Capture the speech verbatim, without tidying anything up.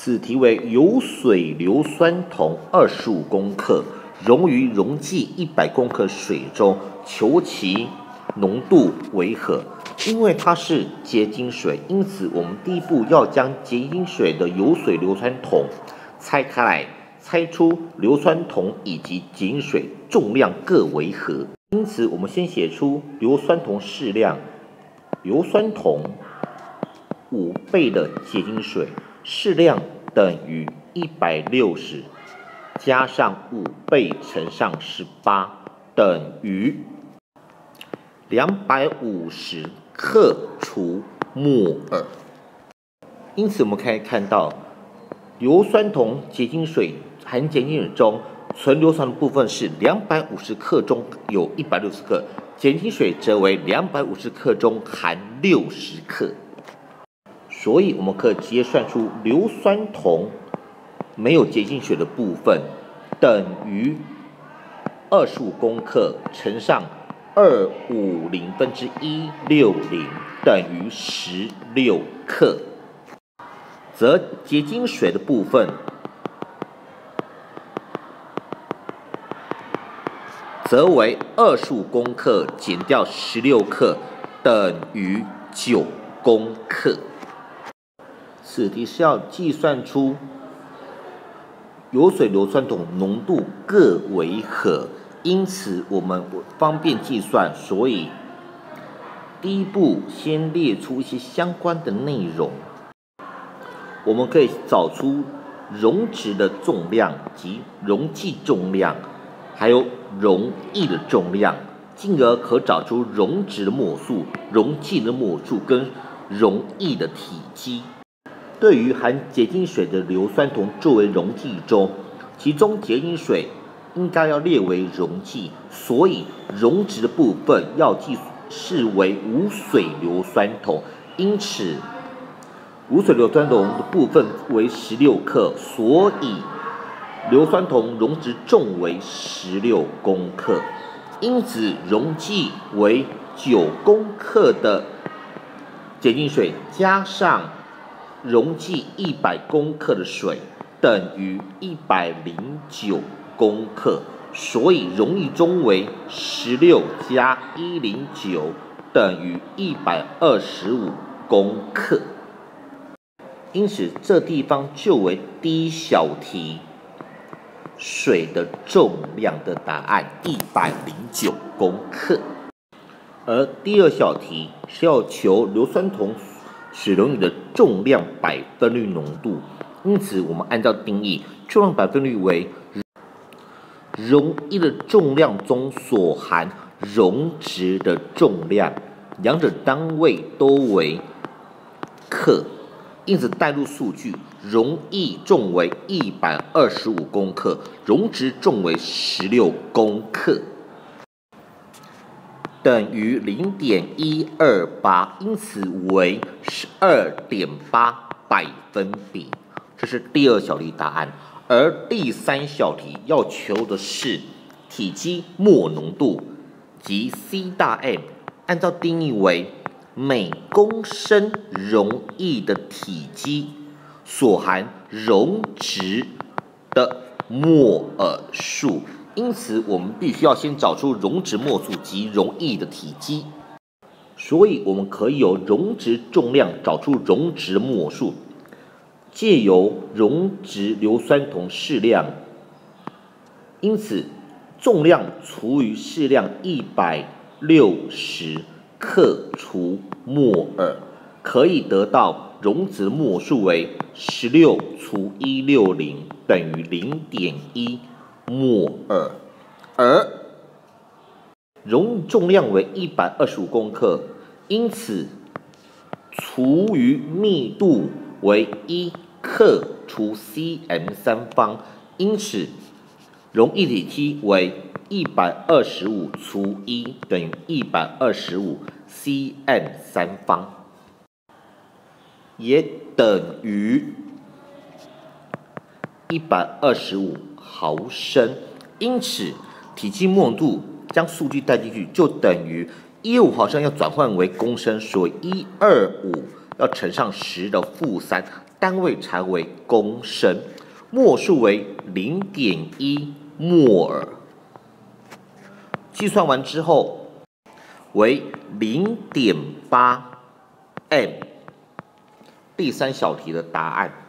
此题为有水硫酸铜二十五公克，溶于溶剂一百公克水中，求其浓度为何？因为它是结晶水，因此我们第一步要将结晶水的有水硫酸铜拆开来，猜出硫酸铜以及结晶水重量各为何。因此，我们先写出硫酸铜适量，硫酸铜五倍的结晶水适量等于一百六十，加上五倍乘上十八等于两百五十克除摩尔。因此，我们可以看到，硫酸铜结晶水含结晶水中纯硫酸的部分是两百五十克中有一百六十克，结晶水则为两百五十克中含六十克。所以，我们可以直接算出硫酸铜没有结晶水的部分等于二十五公克乘上二五零分之一六零等于十六克，则结晶水的部分则为二十五公克减掉十六克等于九公克。此题是要计算出有水硫酸铜浓度各为何，因此我们方便计算，所以第一步先列出一些相关的内容。我们可以找出溶质的重量及溶剂重量，还有溶液的重量，进而可找出溶质的末数、溶剂的末数跟溶液的体积。对于含结晶水的硫酸铜作为溶剂中，其中结晶水应该要列为溶剂，所以溶质的部分要记视为无水硫酸铜，因此无水硫酸铜的部分为十六克，所以硫酸铜溶质重为十六公克，因此溶剂为九公克的结晶水加上溶剂一百公克的水等于一百零九公克，所以溶液中为十六加一百零九等于一百二十五公克。因此，这地方就为第一小题水的重量的答案一百零九公克。而第二小题是要求硫酸铜水溶液的重量百分率浓度，因此我们按照定义，重量百分率为溶液的重量中所含溶质的重量，两者单位都为克，因此代入数据，溶液重为一百二十五公克，溶质重为十六公克，等于 零点一二八， 因此为 十二点八 百分比。这是第二小题答案。而第三小题要求的是体积末浓度及 C 大 M， 按照定义为每公升溶液的体积所含溶质的摩尔数，因此我们必须要先找出溶质末数及溶液的体积，所以我们可以由溶质重量找出溶质末数，借由溶质硫酸铜适量，因此重量除以适量一百六十克除摩尔，可以得到溶质末数为十六除一百六十等于 零点一摩尔，而溶液重量为一百二十五公克，因此除以密度为一克除 C M 三方，因此溶液体积为一百二十五除一等于一百二十五 C M 三方，也等于一百二十五毫升。因此，体积末浓度将数据带进去，就等于一百二十五毫升要转换为公升，所以一百二十五要乘上十的负三， 单位才为公升，末数为 零点一 摩尔。计算完之后为 零点八 M。第三小题的答案。